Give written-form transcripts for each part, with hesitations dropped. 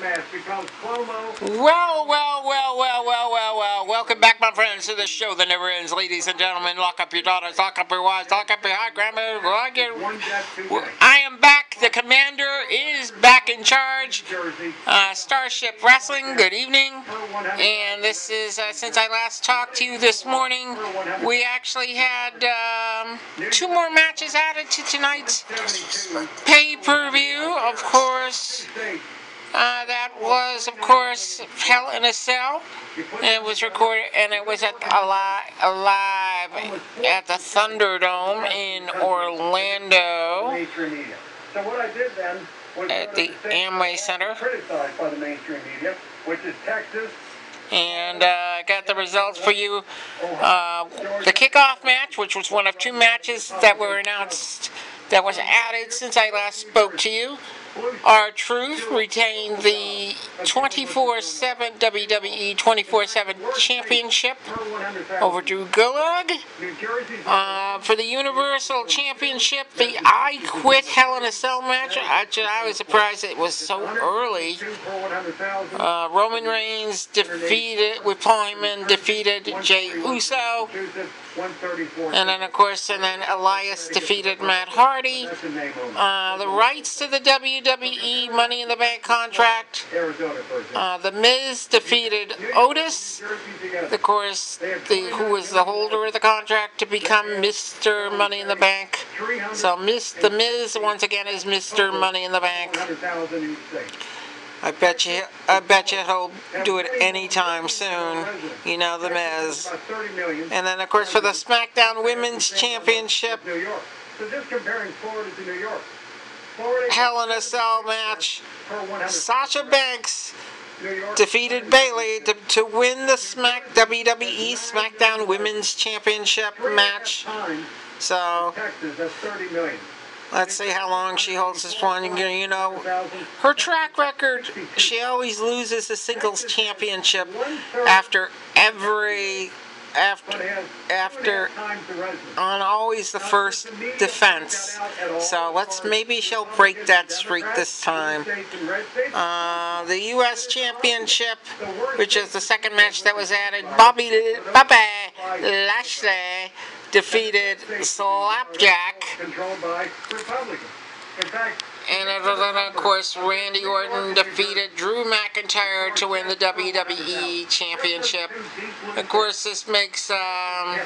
match becomes Cuomo. Well. Welcome back, my friends, to the show that never ends. Ladies and gentlemen, lock up your daughters, lock up your wives, lock up your hot grandma. I am back. The commander is back in charge. Starship Wrestling, good evening. And this is, since I last talked to you this morning, we actually had 2 more matches added to tonight's pay-per-view, of course. That was, of course, Hell in a Cell. And it was recorded, and it was at live at the Thunderdome in Orlando. So what I did then was at the Amway Center. Criticized by the mainstream media, which is Texas. And I got the results for you. The kickoff match, which was one of 2 matches that were announced, that was added since I last spoke to you. R-Truth retained the 24/7 WWE 24/7 Championship over Drew Gulak. For the Universal Championship, the I Quit Hell in a Cell match. I was surprised it was so early. Roman Reigns with Paul Heyman defeated Jey Uso. And then, of course, Elias defeated Matt Hardy. The rights to the WWE Money in the Bank contract. The Miz defeated Otis, of course, who was the holder of the contract to become Mr. Money in the Bank. So the Miz once again is Mr. Money in the Bank. I bet you he'll do it anytime soon. You know, the Miz. And then, of course, for the SmackDown Women's Championship, Hell in a Cell match, Sasha Banks defeated Bayley to win the WWE SmackDown Women's Championship match. So let's see how long she holds this one. You know, her track record, she always loses the singles championship on always the first defense. So maybe she'll break that streak this time. The U.S. Championship, which is the second match that was added, Bobby Lashley defeated Slapjack. And then, of course, Randy Orton defeated Drew McIntyre to win the WWE Championship. Of course, this makes a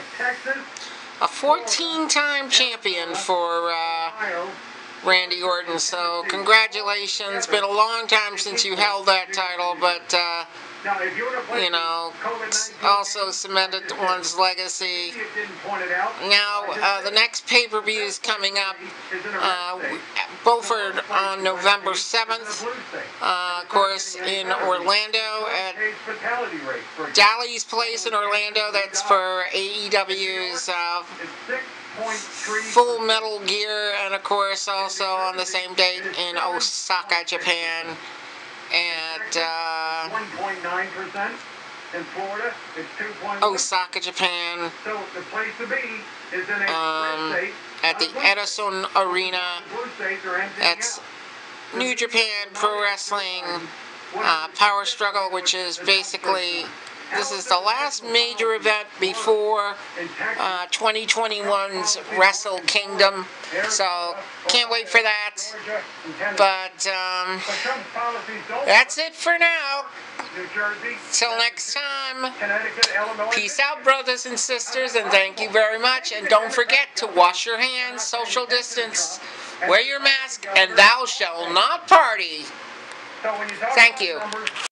14-time champion for Randy Orton. So, congratulations. It's been a long time since you held that title, but you know, also cemented one's legacy. Now, the next pay-per-view is coming up. Both are on November 7th, of course, in Orlando at Dali's Place in Orlando. That's for AEW's Full Metal Gear, and of course also on the same date in Osaka, Japan. At 1.9%. In Florida, it's 2.1%. Osaka, Japan. So the place to be is in a at the Edison Arena. That's New Japan Pro Wrestling Power Struggle, which is basically, this is the last major event before 2021's Wrestle Kingdom. So, can't wait for that. But, that's it for now. Till next time. Peace out, brothers and sisters, and thank you very much. And don't forget to wash your hands, social distance, wear your mask, and thou shalt not party. Thank you.